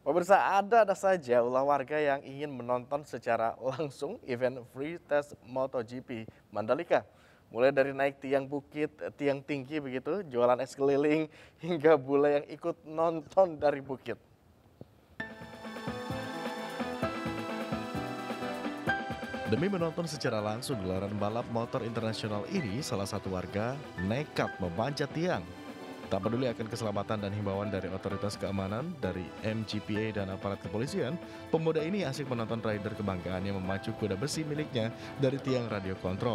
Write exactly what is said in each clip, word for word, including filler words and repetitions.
Pemirsa, ada-ada saja ulah warga yang ingin menonton secara langsung event free test MotoGP Mandalika. Mulai dari naik tiang bukit, tiang tinggi begitu, jualan es keliling, hingga bule yang ikut nonton dari bukit. Demi menonton secara langsung gelaran balap motor internasional ini, salah satu warga nekat memanjat tiang. Tak peduli akan keselamatan dan himbauan dari otoritas keamanan, dari M G P A dan aparat kepolisian, pemuda ini asik menonton rider kebanggaannya memacu kuda besi miliknya dari tiang radio kontrol.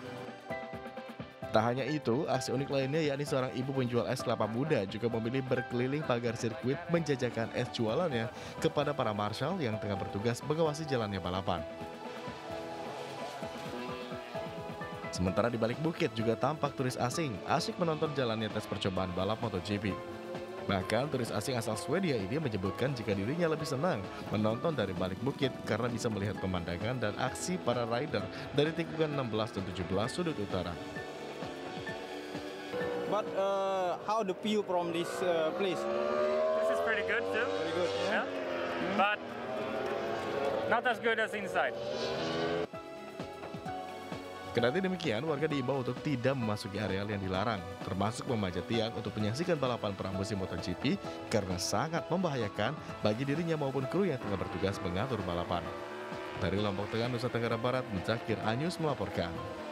Tak hanya itu, aksi unik lainnya yakni seorang ibu penjual es kelapa muda juga memilih berkeliling pagar sirkuit menjajakan es jualannya kepada para marshal yang tengah bertugas mengawasi jalannya balapan. Sementara di balik bukit juga tampak turis asing asik menonton jalannya tes percobaan balap MotoGP. Bahkan turis asing asal Swedia ini menyebutkan jika dirinya lebih senang menonton dari balik bukit karena bisa melihat pemandangan dan aksi para rider dari tikungan enam belas dan tujuh belas sudut utara. But uh, how the view from this uh, place? This is pretty good too. Very good. Yeah. But not as good as inside. Kendati demikian, warga diimbau untuk tidak memasuki areal yang dilarang, termasuk memanjat tiang untuk menyaksikan balapan pramusim MotoGP karena sangat membahayakan bagi dirinya maupun kru yang tengah bertugas mengatur balapan. Dari Lombok Tengah, Nusa Tenggara Barat, Zakir Anyus melaporkan.